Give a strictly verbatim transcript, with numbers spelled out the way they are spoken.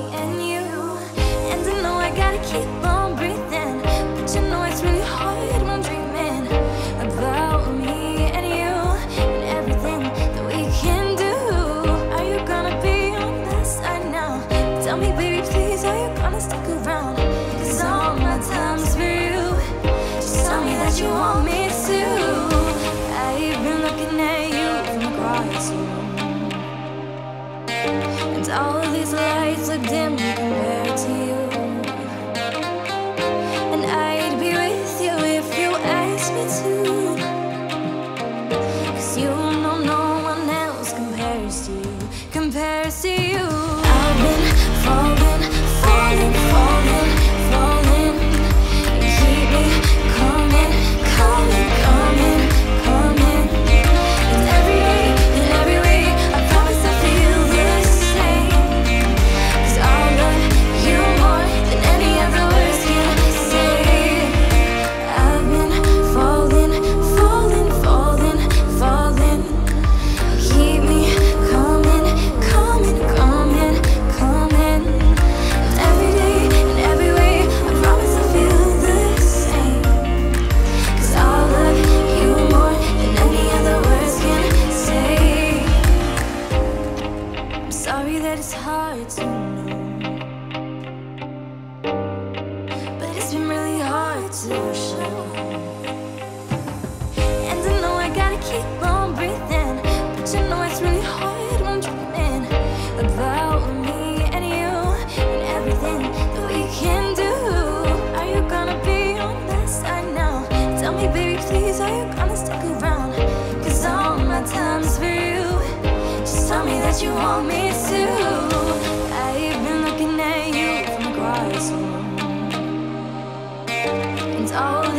and you. And I know I gotta keep on breathing, but you know it's really hard when I'm dreaming about me and you and everything that we can do. Are you gonna be on my side now? Tell me, baby, please, are you gonna stick around? Cause all my time's for you. Just tell me that you want me to. I've been looking at you from across the room, and all of these lights look dim compared to you. And I'd be with you if you asked me to, cause you know no one else compares to you, compares to you. I've been falling, falling, falling, falling. You keep me coming, coming, coming, coming. And every day, in every way, I promise I feel the same. Cause I'll love you more than any other words can say. I've been falling, falling, falling, falling. Keep me coming, coming, coming, coming. And every day, in every way, I promise I feel the same. Cause I'll love you more than any other words can say. I'm sorry that it's hard to know, but it's been really hard to show. And I know I gotta keep on breathing, but you know it's really hard when I'm dreaming about me and you and everything that we can do. Are you gonna be on my side now? Tell me, baby, please, are you gonna stick around? Cause all my time's for you. Just tell me that you want me to. I've been looking at you from across the room, and all